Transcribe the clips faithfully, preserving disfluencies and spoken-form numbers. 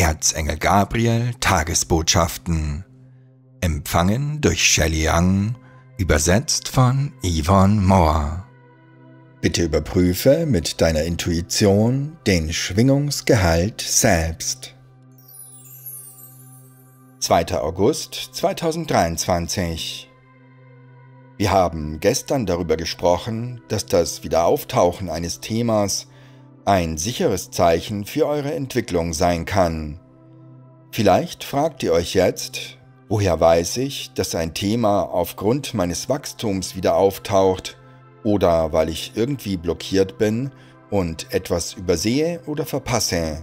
Erzengel Gabriel Tagesbotschaften. Empfangen durch Shelley Young, übersetzt von Yvonne Moore. Bitte überprüfe mit deiner Intuition den Schwingungsgehalt selbst. zweiter August zweitausenddreiundzwanzig. Wir haben gestern darüber gesprochen, dass das Wiederauftauchen eines Themas ein sicheres Zeichen für eure Entwicklung sein kann. Vielleicht fragt ihr euch jetzt, woher weiß ich, dass ein Thema aufgrund meines Wachstums wieder auftaucht oder weil ich irgendwie blockiert bin und etwas übersehe oder verpasse?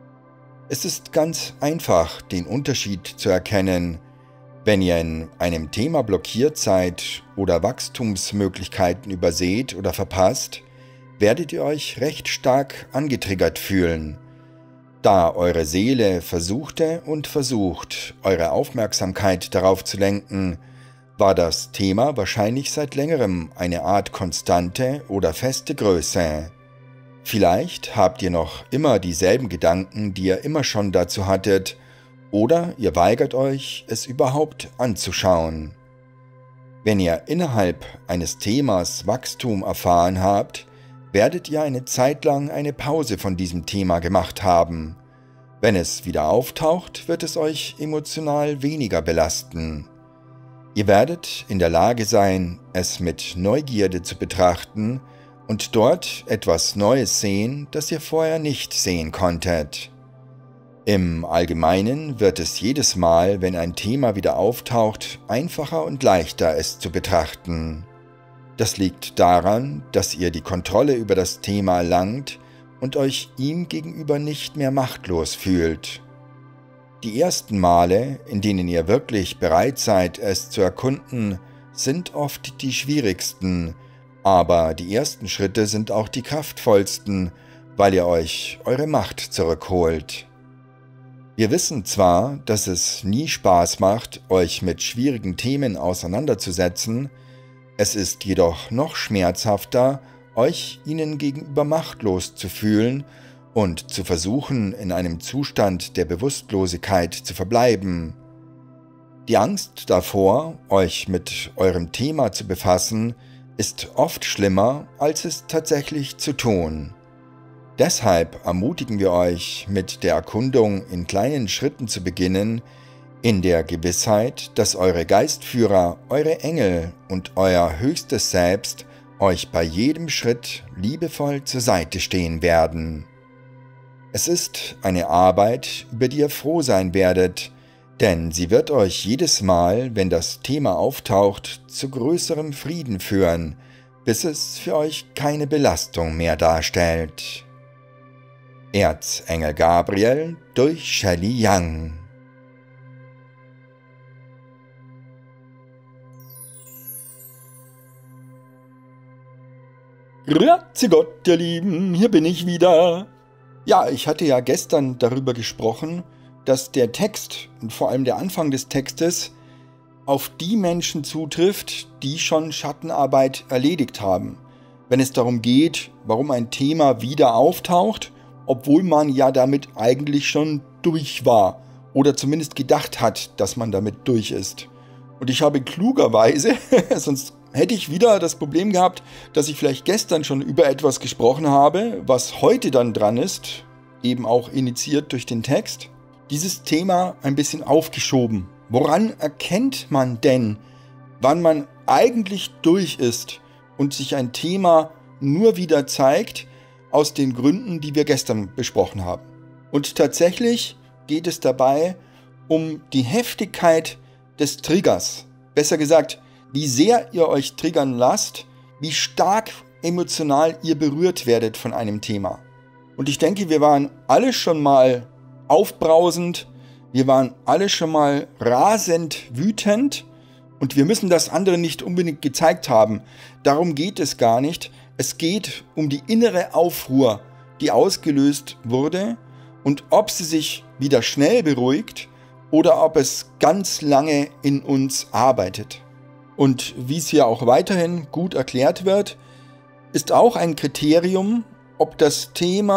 Es ist ganz einfach, den Unterschied zu erkennen. Wenn ihr in einem Thema blockiert seid oder Wachstumsmöglichkeiten überseht oder verpasst, werdet ihr euch recht stark angetriggert fühlen, da eure Seele versuchte und versucht, eure Aufmerksamkeit darauf zu lenken, war das Thema wahrscheinlich seit längerem eine Art konstante oder feste Größe. Vielleicht habt ihr noch immer dieselben Gedanken, die ihr immer schon dazu hattet, oder ihr weigert euch, es überhaupt anzuschauen. Wenn ihr innerhalb eines Themas Wachstum erfahren habt, werdet ihr eine Zeit lang eine Pause von diesem Thema gemacht haben. Wenn es wieder auftaucht, wird es euch emotional weniger belasten. Ihr werdet in der Lage sein, es mit Neugierde zu betrachten und dort etwas Neues sehen, das ihr vorher nicht sehen konntet. Im Allgemeinen wird es jedes Mal, wenn ein Thema wieder auftaucht, einfacher und leichter, es zu betrachten. Das liegt daran, dass ihr die Kontrolle über das Thema erlangt und euch ihm gegenüber nicht mehr machtlos fühlt. Die ersten Male, in denen ihr wirklich bereit seid, es zu erkunden, sind oft die schwierigsten, aber die ersten Schritte sind auch die kraftvollsten, weil ihr euch eure Macht zurückholt. Wir wissen zwar, dass es nie Spaß macht, euch mit schwierigen Themen auseinanderzusetzen, es ist jedoch noch schmerzhafter, euch ihnen gegenüber machtlos zu fühlen und zu versuchen, in einem Zustand der Bewusstlosigkeit zu verbleiben. Die Angst davor, euch mit eurem Thema zu befassen, ist oft schlimmer, als es tatsächlich zu tun. Deshalb ermutigen wir euch, mit der Erkundung in kleinen Schritten zu beginnen, in der Gewissheit, dass eure Geistführer, eure Engel und euer höchstes Selbst euch bei jedem Schritt liebevoll zur Seite stehen werden. Es ist eine Arbeit, über die ihr froh sein werdet, denn sie wird euch jedes Mal, wenn das Thema auftaucht, zu größerem Frieden führen, bis es für euch keine Belastung mehr darstellt. Erzengel Gabriel durch Shelley Young. Grüezi Gott, ihr Lieben, hier bin ich wieder. Ja, ich hatte ja gestern darüber gesprochen, dass der Text und vor allem der Anfang des Textes auf die Menschen zutrifft, die schon Schattenarbeit erledigt haben. Wenn es darum geht, warum ein Thema wieder auftaucht, obwohl man ja damit eigentlich schon durch war oder zumindest gedacht hat, dass man damit durch ist. Und ich habe klugerweise, sonst hätte ich wieder das Problem gehabt, dass ich vielleicht gestern schon über etwas gesprochen habe, was heute dann dran ist, eben auch initiiert durch den Text, dieses Thema ein bisschen aufgeschoben. Woran erkennt man denn, wann man eigentlich durch ist und sich ein Thema nur wieder zeigt, aus den Gründen, die wir gestern besprochen haben? Und tatsächlich geht es dabei um die Heftigkeit des Triggers. Besser gesagt, wie sehr ihr euch triggern lasst, wie stark emotional ihr berührt werdet von einem Thema. Und ich denke, wir waren alle schon mal aufbrausend, wir waren alle schon mal rasend wütend und wir müssen das anderen nicht unbedingt gezeigt haben. Darum geht es gar nicht. Es geht um die innere Aufruhr, die ausgelöst wurde und ob sie sich wieder schnell beruhigt oder ob es ganz lange in uns arbeitet. Und wie es hier auch weiterhin gut erklärt wird, ist auch ein Kriterium, ob das Thema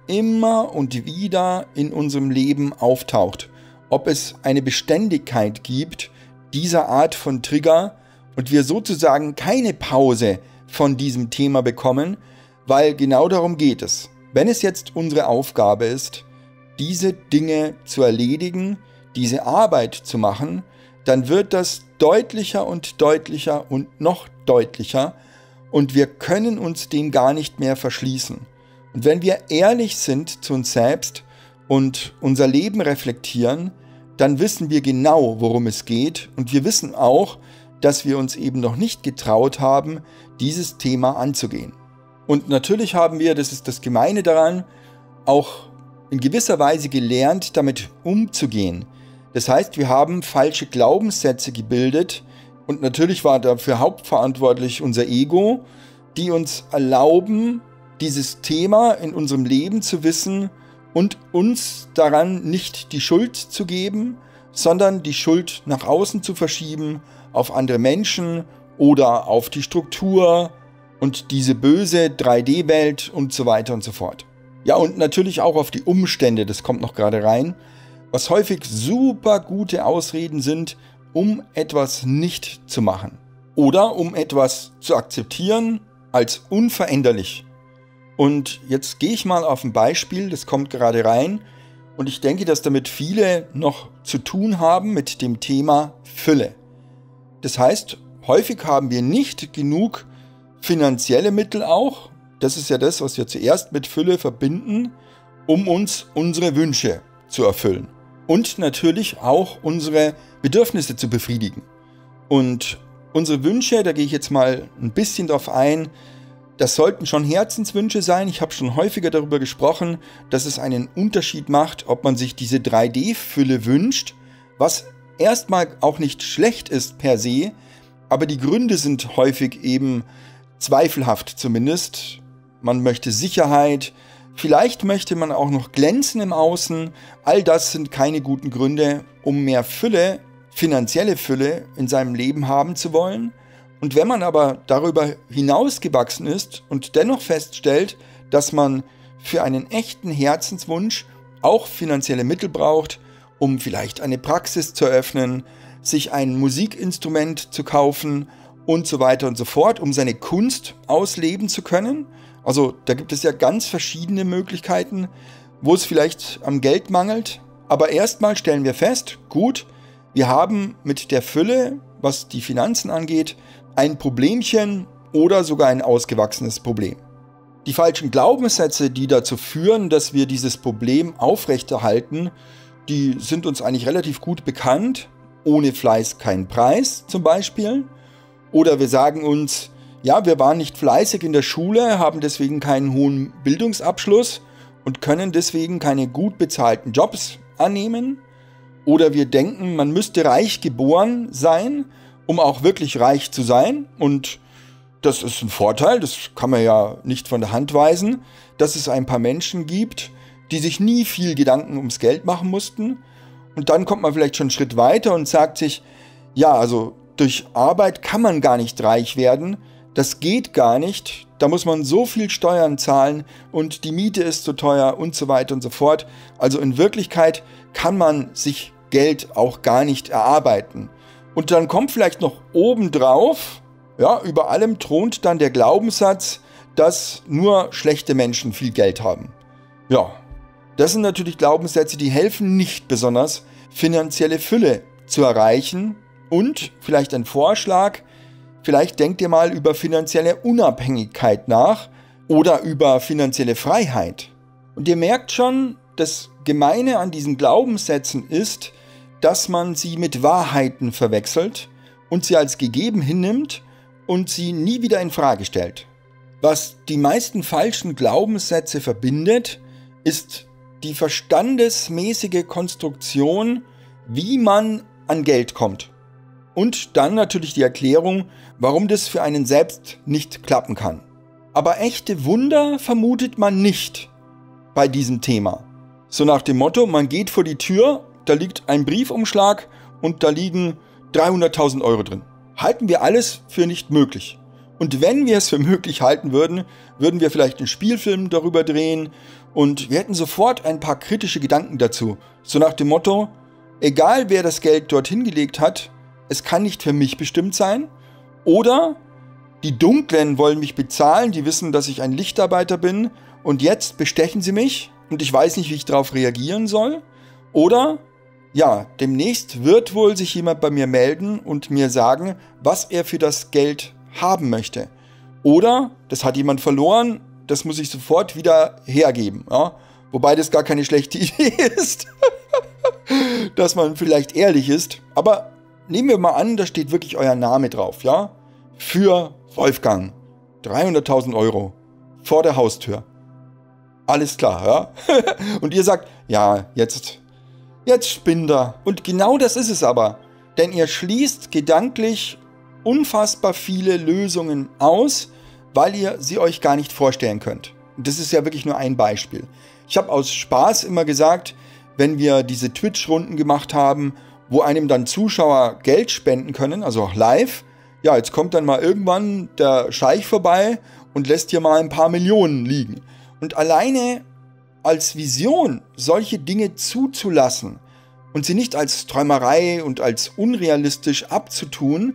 immer und wieder in unserem Leben auftaucht. Ob es eine Beständigkeit gibt dieser Art von Trigger und wir sozusagen keine Pause von diesem Thema bekommen, weil genau darum geht es. Wenn es jetzt unsere Aufgabe ist, diese Dinge zu erledigen, diese Arbeit zu machen, dann wird das deutlicher und deutlicher und noch deutlicher und wir können uns dem gar nicht mehr verschließen. Und wenn wir ehrlich sind zu uns selbst und unser Leben reflektieren, dann wissen wir genau, worum es geht und wir wissen auch, dass wir uns eben noch nicht getraut haben, dieses Thema anzugehen. Und natürlich haben wir, das ist das Gemeine daran, auch in gewisser Weise gelernt, damit umzugehen. Das heißt, wir haben falsche Glaubenssätze gebildet und natürlich war dafür hauptverantwortlich unser Ego, die uns erlauben, dieses Thema in unserem Leben zu wissen und uns daran nicht die Schuld zu geben, sondern die Schuld nach außen zu verschieben, auf andere Menschen oder auf die Struktur und diese böse drei D Welt und so weiter und so fort. Ja, und natürlich auch auf die Umstände, das kommt noch gerade rein, was häufig super gute Ausreden sind, um etwas nicht zu machen oder um etwas zu akzeptieren als unveränderlich. Und jetzt gehe ich mal auf ein Beispiel, das kommt gerade rein und ich denke, dass damit viele noch zu tun haben mit dem Thema Fülle. Das heißt, häufig haben wir nicht genug finanzielle Mittel auch, das ist ja das, was wir zuerst mit Fülle verbinden, um uns unsere Wünsche zu erfüllen. Und natürlich auch unsere Bedürfnisse zu befriedigen. Und unsere Wünsche, da gehe ich jetzt mal ein bisschen drauf ein, das sollten schon Herzenswünsche sein. Ich habe schon häufiger darüber gesprochen, dass es einen Unterschied macht, ob man sich diese drei D Fülle wünscht, was erstmal auch nicht schlecht ist per se, aber die Gründe sind häufig eben zweifelhaft zumindest. Man möchte Sicherheit, vielleicht möchte man auch noch glänzen im Außen. All das sind keine guten Gründe, um mehr Fülle, finanzielle Fülle in seinem Leben haben zu wollen. Und wenn man aber darüber hinausgewachsen ist und dennoch feststellt, dass man für einen echten Herzenswunsch auch finanzielle Mittel braucht, um vielleicht eine Praxis zu eröffnen, sich ein Musikinstrument zu kaufen und so weiter und so fort, um seine Kunst ausleben zu können. Also da gibt es ja ganz verschiedene Möglichkeiten, wo es vielleicht am Geld mangelt. Aber erstmal stellen wir fest, gut, wir haben mit der Fülle, was die Finanzen angeht, ein Problemchen oder sogar ein ausgewachsenes Problem. Die falschen Glaubenssätze, die dazu führen, dass wir dieses Problem aufrechterhalten, die sind uns eigentlich relativ gut bekannt. Ohne Fleiß kein Preis zum Beispiel. Oder wir sagen uns, ja, wir waren nicht fleißig in der Schule, haben deswegen keinen hohen Bildungsabschluss und können deswegen keine gut bezahlten Jobs annehmen. Oder wir denken, man müsste reich geboren sein, um auch wirklich reich zu sein. Und das ist ein Vorteil, das kann man ja nicht von der Hand weisen, dass es ein paar Menschen gibt, die sich nie viel Gedanken ums Geld machen mussten. Und dann kommt man vielleicht schon einen Schritt weiter und sagt sich, ja, also durch Arbeit kann man gar nicht reich werden. Das geht gar nicht. Da muss man so viel Steuern zahlen und die Miete ist so teuer und so weiter und so fort. Also in Wirklichkeit kann man sich Geld auch gar nicht erarbeiten. Und dann kommt vielleicht noch obendrauf, ja, über allem thront dann der Glaubenssatz, dass nur schlechte Menschen viel Geld haben. Ja, das sind natürlich Glaubenssätze, die helfen nicht besonders, finanzielle Fülle zu erreichen. Und vielleicht ein Vorschlag, vielleicht denkt ihr mal über finanzielle Unabhängigkeit nach oder über finanzielle Freiheit. Und ihr merkt schon, das Gemeine an diesen Glaubenssätzen ist, dass man sie mit Wahrheiten verwechselt und sie als gegeben hinnimmt und sie nie wieder in Frage stellt. Was die meisten falschen Glaubenssätze verbindet, ist die verstandesmäßige Konstruktion, wie man an Geld kommt. Und dann natürlich die Erklärung, warum das für einen selbst nicht klappen kann. Aber echte Wunder vermutet man nicht bei diesem Thema. So nach dem Motto, man geht vor die Tür, da liegt ein Briefumschlag und da liegen dreihunderttausend Euro drin. Halten wir alles für nicht möglich. Und wenn wir es für möglich halten würden, würden wir vielleicht einen Spielfilm darüber drehen und wir hätten sofort ein paar kritische Gedanken dazu. So nach dem Motto, egal wer das Geld dorthin gelegt hat, es kann nicht für mich bestimmt sein. Oder die Dunklen wollen mich bezahlen, die wissen, dass ich ein Lichtarbeiter bin und jetzt bestechen sie mich und ich weiß nicht, wie ich darauf reagieren soll. Oder, ja, demnächst wird wohl sich jemand bei mir melden und mir sagen, was er für das Geld haben möchte. Oder, das hat jemand verloren, das muss ich sofort wieder hergeben. Ja? Wobei das gar keine schlechte Idee ist, dass man vielleicht ehrlich ist. Aber nehmen wir mal an, da steht wirklich euer Name drauf, ja? Für Wolfgang. dreihunderttausend Euro. Vor der Haustür. Alles klar, ja? Und ihr sagt, ja, jetzt, jetzt spinnt er. Und genau das ist es aber. Denn ihr schließt gedanklich unfassbar viele Lösungen aus, weil ihr sie euch gar nicht vorstellen könnt. Und das ist ja wirklich nur ein Beispiel. Ich habe aus Spaß immer gesagt, wenn wir diese Twitch-Runden gemacht haben, wo einem dann Zuschauer Geld spenden können, also auch live, ja, jetzt kommt dann mal irgendwann der Scheich vorbei und lässt hier mal ein paar Millionen liegen. Und alleine als Vision solche Dinge zuzulassen und sie nicht als Träumerei und als unrealistisch abzutun,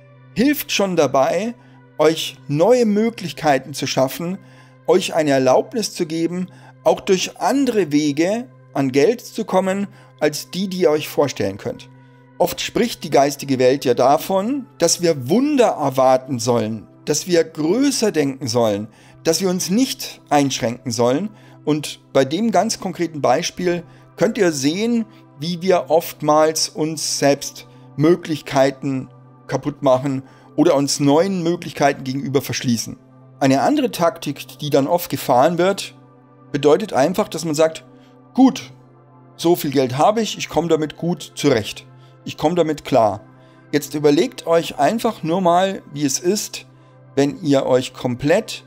hilft schon dabei, euch neue Möglichkeiten zu schaffen, euch eine Erlaubnis zu geben, auch durch andere Wege an Geld zu kommen, als die, die ihr euch vorstellen könnt. Oft spricht die geistige Welt ja davon, dass wir Wunder erwarten sollen, dass wir größer denken sollen, dass wir uns nicht einschränken sollen. Und bei dem ganz konkreten Beispiel könnt ihr sehen, wie wir oftmals uns selbst Möglichkeiten kaputt machen oder uns neuen Möglichkeiten gegenüber verschließen. Eine andere Taktik, die dann oft gefahren wird, bedeutet einfach, dass man sagt, gut, so viel Geld habe ich, ich komme damit gut zurecht. Ich komme damit klar. Jetzt überlegt euch einfach nur mal, wie es ist, wenn ihr euch komplett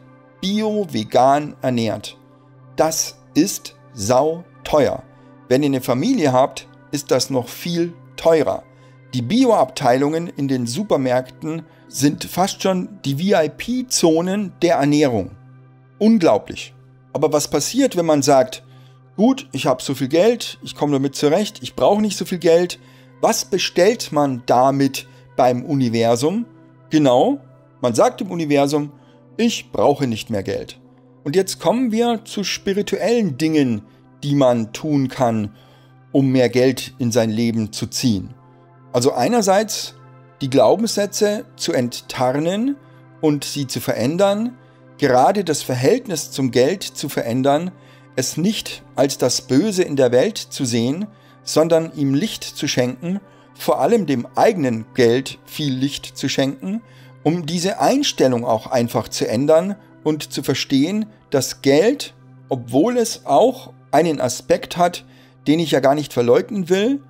bio-vegan ernährt. Das ist sauteuer. Wenn ihr eine Familie habt, ist das noch viel teurer. Die Bio-Abteilungen in den Supermärkten sind fast schon die V I P-Zonen der Ernährung. Unglaublich. Aber was passiert, wenn man sagt, gut, ich habe so viel Geld, ich komme damit zurecht, ich brauche nicht so viel Geld. Was bestellt man damit beim Universum? Genau, man sagt dem Universum, ich brauche nicht mehr Geld. Und jetzt kommen wir zu spirituellen Dingen, die man tun kann, um mehr Geld in sein Leben zu ziehen. Also einerseits die Glaubenssätze zu enttarnen und sie zu verändern, gerade das Verhältnis zum Geld zu verändern, es nicht als das Böse in der Welt zu sehen, sondern ihm Licht zu schenken, vor allem dem eigenen Geld viel Licht zu schenken, um diese Einstellung auch einfach zu ändern und zu verstehen, dass Geld, obwohl es auch einen Aspekt hat, den ich ja gar nicht verleugnen will,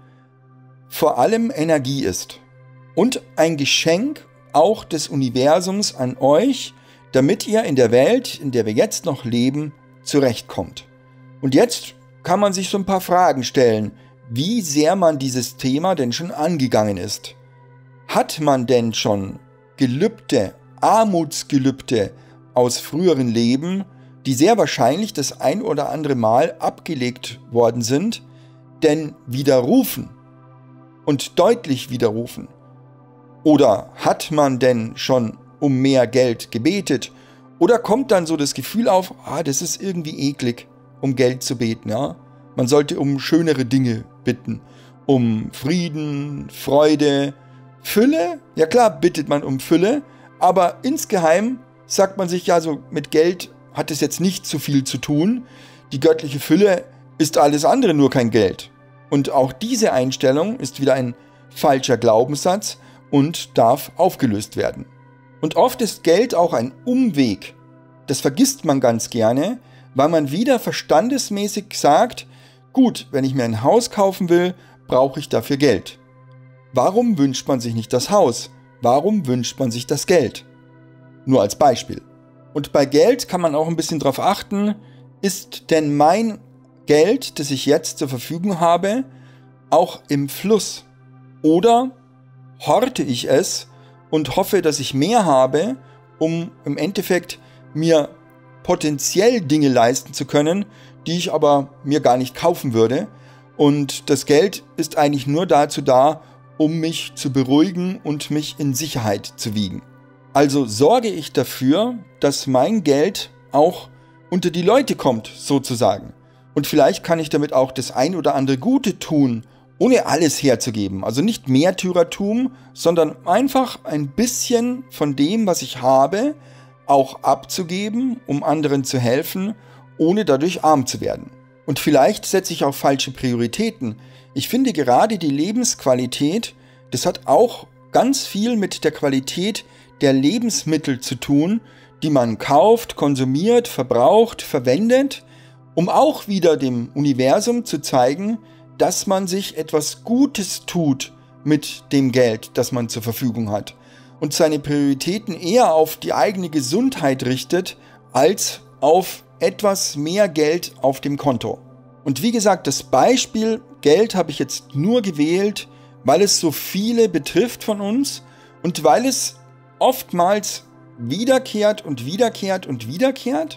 vor allem Energie ist. Und ein Geschenk auch des Universums an euch, damit ihr in der Welt, in der wir jetzt noch leben, zurechtkommt. Und jetzt kann man sich so ein paar Fragen stellen, wie sehr man dieses Thema denn schon angegangen ist. Hat man denn schon Gelübde, Armutsgelübde aus früheren Leben, die sehr wahrscheinlich das ein oder andere Mal abgelegt worden sind, denn widerrufen und deutlich widerrufen? Oder hat man denn schon um mehr Geld gebetet? Oder kommt dann so das Gefühl auf, ah, das ist irgendwie eklig, um Geld zu beten, ja? Man sollte um schönere Dinge bitten, um Frieden, Freude, Fülle. Ja klar, bittet man um Fülle, aber insgeheim sagt man sich ja so, mit Geld hat es jetzt nicht so viel zu tun. Die göttliche Fülle ist alles andere, nur kein Geld. Und auch diese Einstellung ist wieder ein falscher Glaubenssatz und darf aufgelöst werden. Und oft ist Geld auch ein Umweg. Das vergisst man ganz gerne, weil man wieder verstandesmäßig sagt, gut, wenn ich mir ein Haus kaufen will, brauche ich dafür Geld. Warum wünscht man sich nicht das Haus? Warum wünscht man sich das Geld? Nur als Beispiel. Und bei Geld kann man auch ein bisschen darauf achten, ist denn mein Geld, das ich jetzt zur Verfügung habe, auch im Fluss? Oder horte ich es und hoffe, dass ich mehr habe, um im Endeffekt mir potenziell Dinge leisten zu können, die ich aber mir gar nicht kaufen würde. Und das Geld ist eigentlich nur dazu da, um mich zu beruhigen und mich in Sicherheit zu wiegen. Also sorge ich dafür, dass mein Geld auch unter die Leute kommt, sozusagen. Und vielleicht kann ich damit auch das ein oder andere Gute tun, ohne alles herzugeben. Also nicht Märtyrertum, sondern einfach ein bisschen von dem, was ich habe, auch abzugeben, um anderen zu helfen, ohne dadurch arm zu werden. Und vielleicht setze ich auch falsche Prioritäten. Ich finde gerade die Lebensqualität, das hat auch ganz viel mit der Qualität der Lebensmittel zu tun, die man kauft, konsumiert, verbraucht, verwendet, um auch wieder dem Universum zu zeigen, dass man sich etwas Gutes tut mit dem Geld, das man zur Verfügung hat und seine Prioritäten eher auf die eigene Gesundheit richtet, als auf etwas mehr Geld auf dem Konto. Und wie gesagt, das Beispiel Geld habe ich jetzt nur gewählt, weil es so viele betrifft von uns und weil es oftmals wiederkehrt und wiederkehrt und wiederkehrt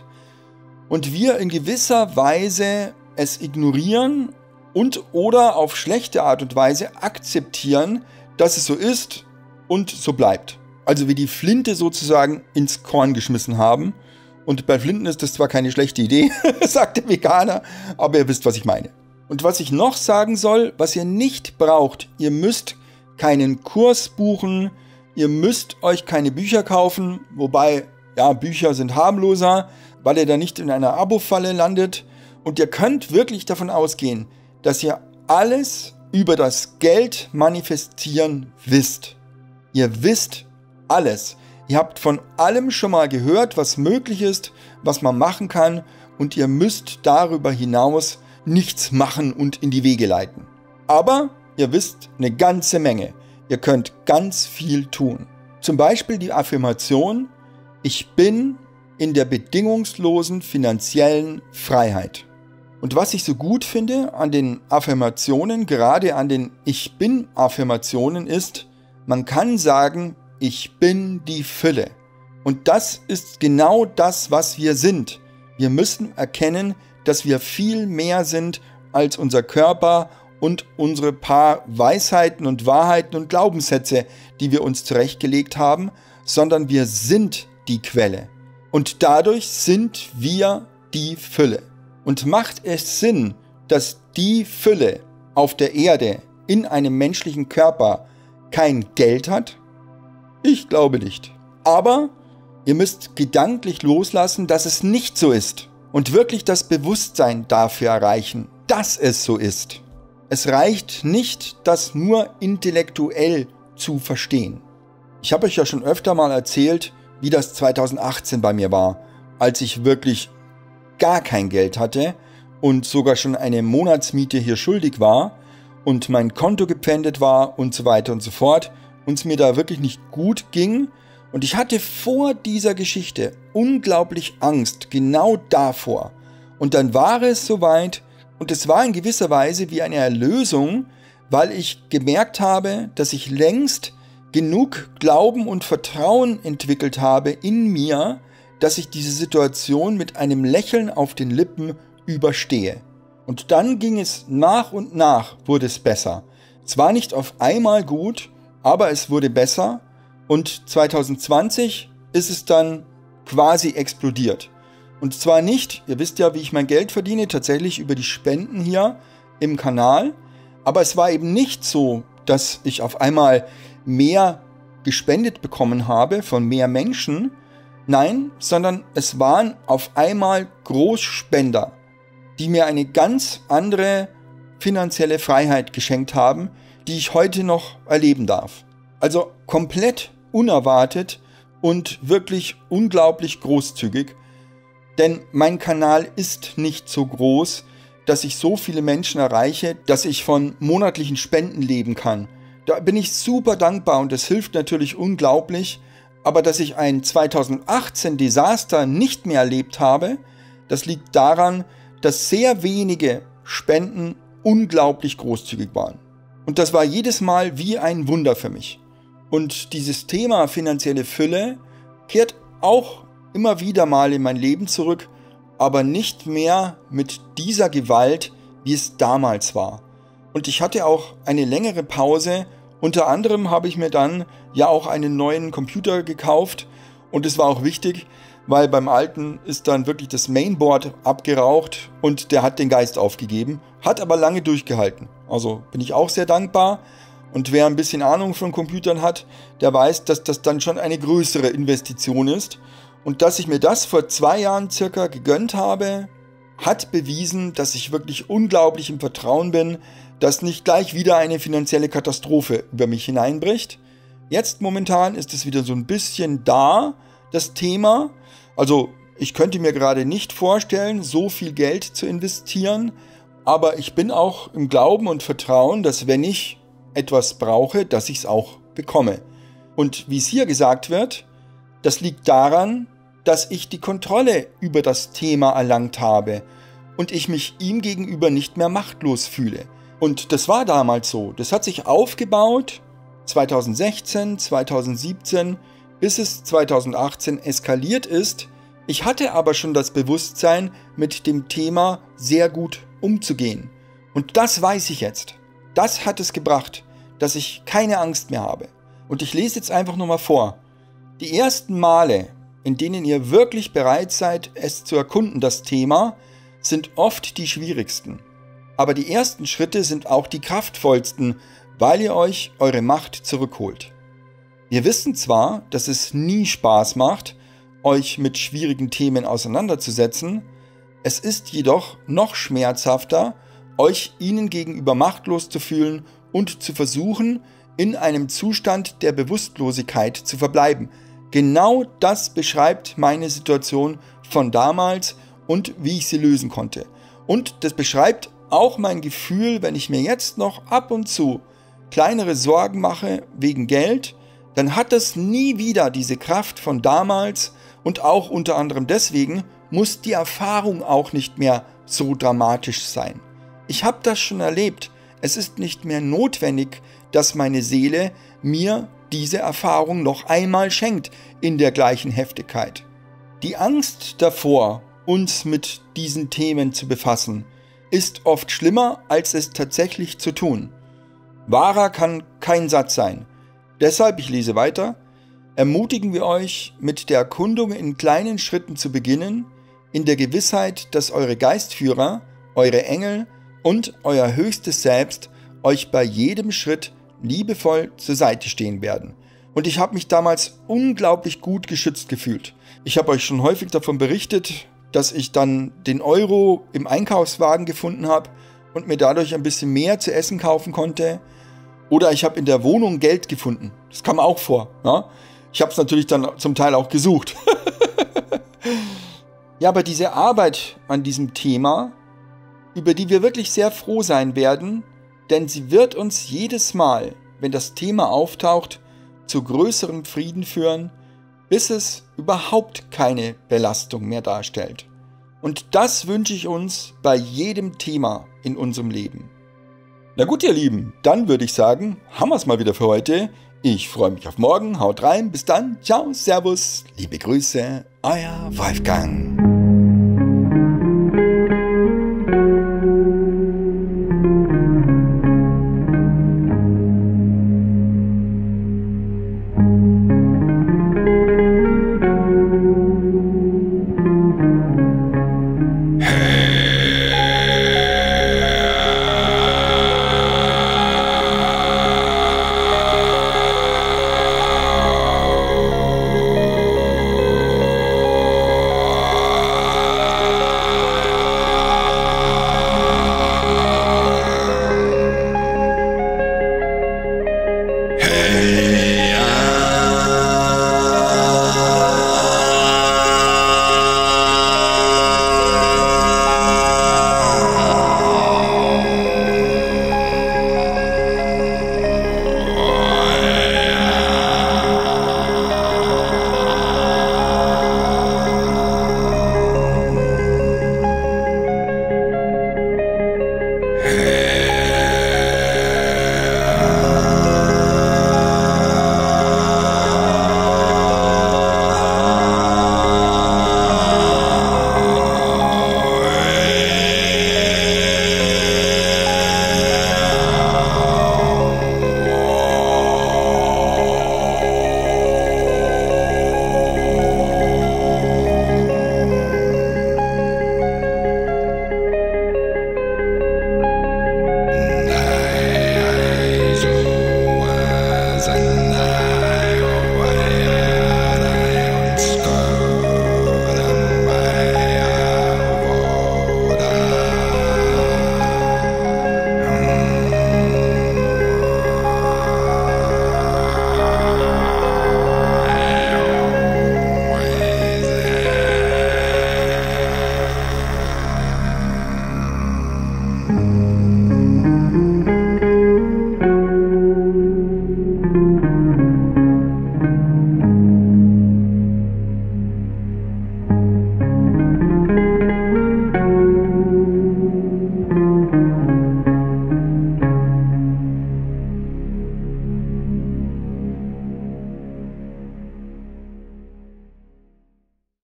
und wir in gewisser Weise es ignorieren und oder auf schlechte Art und Weise akzeptieren, dass es so ist und so bleibt. Also wir die Flinte sozusagen ins Korn geschmissen haben. Und bei Flinten ist das zwar keine schlechte Idee, sagt der Veganer, aber ihr wisst, was ich meine. Und was ich noch sagen soll, was ihr nicht braucht, ihr müsst keinen Kurs buchen, ihr müsst euch keine Bücher kaufen, wobei, ja, Bücher sind harmloser, weil ihr da nicht in einer Abo-Falle landet. Und ihr könnt wirklich davon ausgehen, dass ihr alles über das Geld manifestieren wisst. Ihr wisst alles. Ihr habt von allem schon mal gehört, was möglich ist, was man machen kann, und ihr müsst darüber hinaus nichts machen und in die Wege leiten. Aber ihr wisst eine ganze Menge. Ihr könnt ganz viel tun. Zum Beispiel die Affirmation: Ich bin in der bedingungslosen finanziellen Freiheit. Und was ich so gut finde an den Affirmationen, gerade an den Ich Bin-Affirmationen, ist, man kann sagen, ich bin die Fülle. Und das ist genau das, was wir sind. Wir müssen erkennen, dass wir viel mehr sind als unser Körper und unsere paar Weisheiten und Wahrheiten und Glaubenssätze, die wir uns zurechtgelegt haben, sondern wir sind die Quelle. Und dadurch sind wir die Fülle. Und macht es Sinn, dass die Fülle auf der Erde in einem menschlichen Körper kein Geld hat? Ich glaube nicht. Aber ihr müsst gedanklich loslassen, dass es nicht so ist und wirklich das Bewusstsein dafür erreichen, dass es so ist. Es reicht nicht, das nur intellektuell zu verstehen. Ich habe euch ja schon öfter mal erzählt, wie das zweitausendachtzehn bei mir war, als ich wirklich gar kein Geld hatte und sogar schon eine Monatsmiete hier schuldig war und mein Konto gepfändet war und so weiter und so fort und es mir da wirklich nicht gut ging. Und ich hatte vor dieser Geschichte unglaublich Angst, genau davor. Und dann war es soweit und es war in gewisser Weise wie eine Erlösung, weil ich gemerkt habe, dass ich längst genug Glauben und Vertrauen entwickelt habe in mir, dass ich diese Situation mit einem Lächeln auf den Lippen überstehe. Und dann ging es nach und nach, wurde es besser. Es war nicht auf einmal gut, aber es wurde besser und zwanzig zwanzig ist es dann quasi explodiert. Und zwar nicht, ihr wisst ja, wie ich mein Geld verdiene, tatsächlich über die Spenden hier im Kanal, aber es war eben nicht so, dass ich auf einmal mehr gespendet bekommen habe von mehr Menschen. Nein, sondern es waren auf einmal Großspender, die mir eine ganz andere finanzielle Freiheit geschenkt haben, die ich heute noch erleben darf. Also komplett unerwartet und wirklich unglaublich großzügig, denn mein Kanal ist nicht so groß, dass ich so viele Menschen erreiche, dass ich von monatlichen Spenden leben kann. Da bin ich super dankbar und das hilft natürlich unglaublich. Aber dass ich ein zweitausendachtzehn Desaster nicht mehr erlebt habe, das liegt daran, dass sehr wenige Spenden unglaublich großzügig waren. Und das war jedes Mal wie ein Wunder für mich. Und dieses Thema finanzielle Fülle kehrt auch immer wieder mal in mein Leben zurück, aber nicht mehr mit dieser Gewalt, wie es damals war. Und ich hatte auch eine längere Pause. Unter anderem habe ich mir dann ja auch einen neuen Computer gekauft und es war auch wichtig, weil beim alten ist dann wirklich das Mainboard abgeraucht und der hat den Geist aufgegeben, hat aber lange durchgehalten. Also bin ich auch sehr dankbar. Und wer ein bisschen Ahnung von Computern hat, der weiß, dass das dann schon eine größere Investition ist. Und dass ich mir das vor zwei Jahren circa gegönnt habe, hat bewiesen, dass ich wirklich unglaublich im Vertrauen bin, dass nicht gleich wieder eine finanzielle Katastrophe über mich hineinbricht. Jetzt momentan ist es wieder so ein bisschen da, das Thema. Also ich könnte mir gerade nicht vorstellen, so viel Geld zu investieren, aber ich bin auch im Glauben und Vertrauen, dass wenn ich etwas brauche, dass ich es auch bekomme. Und wie es hier gesagt wird, das liegt daran, dass ich die Kontrolle über das Thema erlangt habe und ich mich ihm gegenüber nicht mehr machtlos fühle. Und das war damals so. Das hat sich aufgebaut zweitausendsechzehn, zweitausendsiebzehn, bis es zweitausendachtzehn eskaliert ist. Ich hatte aber schon das Bewusstsein, mit dem Thema sehr gut umzugehen. Und das weiß ich jetzt. Das hat es gebracht, dass ich keine Angst mehr habe. Und ich lese jetzt einfach nochmal vor. Die ersten Male, in denen ihr wirklich bereit seid, es zu erkunden, das Thema, sind oft die schwierigsten. Aber die ersten Schritte sind auch die kraftvollsten, weil ihr euch eure Macht zurückholt. Wir wissen zwar, dass es nie Spaß macht, euch mit schwierigen Themen auseinanderzusetzen, es ist jedoch noch schmerzhafter, euch ihnen gegenüber machtlos zu fühlen und zu versuchen, in einem Zustand der Bewusstlosigkeit zu verbleiben. Genau das beschreibt meine Situation von damals und wie ich sie lösen konnte. Und das beschreibt auch mein Gefühl, wenn ich mir jetzt noch ab und zu kleinere Sorgen mache wegen Geld, dann hat das nie wieder diese Kraft von damals und auch unter anderem deswegen muss die Erfahrung auch nicht mehr so dramatisch sein. Ich habe das schon erlebt. Es ist nicht mehr notwendig, dass meine Seele mir diese Erfahrung noch einmal schenkt in der gleichen Heftigkeit. Die Angst davor, uns mit diesen Themen zu befassen, ist oft schlimmer, als es tatsächlich zu tun. Wahrer kann kein Satz sein. Deshalb, ich lese weiter, ermutigen wir euch, mit der Erkundung in kleinen Schritten zu beginnen, in der Gewissheit, dass eure Geistführer, eure Engel und euer höchstes Selbst euch bei jedem Schritt liebevoll zur Seite stehen werden. Und ich habe mich damals unglaublich gut geschützt gefühlt. Ich habe euch schon häufig davon berichtet, dass ich dann den Euro im Einkaufswagen gefunden habe und mir dadurch ein bisschen mehr zu essen kaufen konnte. Oder ich habe in der Wohnung Geld gefunden. Das kam auch vor. Ja? Ich habe es natürlich dann zum Teil auch gesucht. Ja, aber diese Arbeit an diesem Thema, über die wir wirklich sehr froh sein werden, denn sie wird uns jedes Mal, wenn das Thema auftaucht, zu größerem Frieden führen, bis es überhaupt keine Belastung mehr darstellt. Und das wünsche ich uns bei jedem Thema in unserem Leben. Na gut, ihr Lieben, dann würde ich sagen, haben wir es mal wieder für heute. Ich freue mich auf morgen, haut rein, bis dann, ciao, servus, liebe Grüße, euer Wolfgang.